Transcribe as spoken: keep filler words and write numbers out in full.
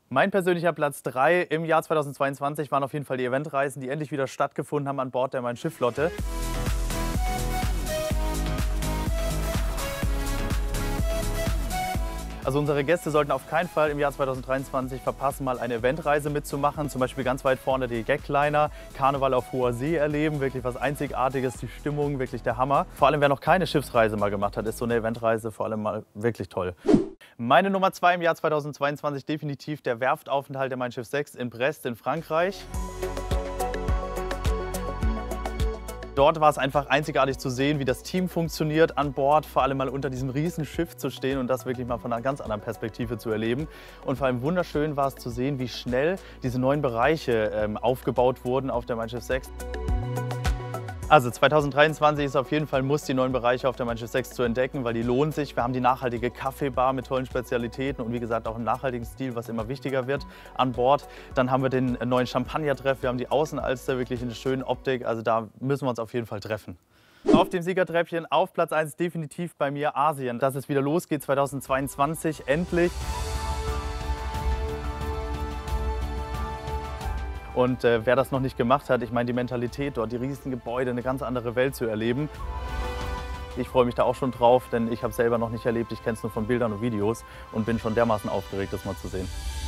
Mein persönlicher Platz drei im Jahr zweitausendzweiundzwanzig waren auf jeden Fall die Eventreisen, die endlich wieder stattgefunden haben an Bord der Mein Schiff-Flotte. Also unsere Gäste sollten auf keinen Fall im Jahr zweitausenddreiundzwanzig verpassen, mal eine Eventreise mitzumachen. Zum Beispiel ganz weit vorne die Gagliner, Karneval auf hoher See erleben, wirklich was Einzigartiges, die Stimmung, wirklich der Hammer. Vor allem, wer noch keine Schiffsreise mal gemacht hat, ist so eine Eventreise vor allem mal wirklich toll. Meine Nummer zwei im Jahr zweitausendzweiundzwanzig definitiv der Werftaufenthalt der Mein Schiff sechs in Brest in Frankreich. Dort war es einfach einzigartig zu sehen, wie das Team funktioniert an Bord, vor allem mal unter diesem riesen Schiff zu stehen und das wirklich mal von einer ganz anderen Perspektive zu erleben. Und vor allem wunderschön war es zu sehen, wie schnell diese neuen Bereiche ähm, aufgebaut wurden auf der Mein Schiff sechs. Also zweitausenddreiundzwanzig ist auf jeden Fall ein Muss, die neuen Bereiche auf der Mein Schiff sechs zu entdecken, weil die lohnen sich. Wir haben die nachhaltige Kaffeebar mit tollen Spezialitäten und wie gesagt auch im nachhaltigen Stil, was immer wichtiger wird an Bord. Dann haben wir den neuen Champagner-Treff, wir haben die Außenalster wirklich in der schönen Optik, also da müssen wir uns auf jeden Fall treffen. Auf dem Siegertreppchen auf Platz eins definitiv bei mir Asien. Dass es wieder losgeht zweitausendzweiundzwanzig, endlich. Und äh, wer das noch nicht gemacht hat, ich meine die Mentalität dort, die riesigen Gebäude, eine ganz andere Welt zu erleben. Ich freue mich da auch schon drauf, denn ich habe es selber noch nicht erlebt. Ich kenne es nur von Bildern und Videos und bin schon dermaßen aufgeregt, das mal zu sehen.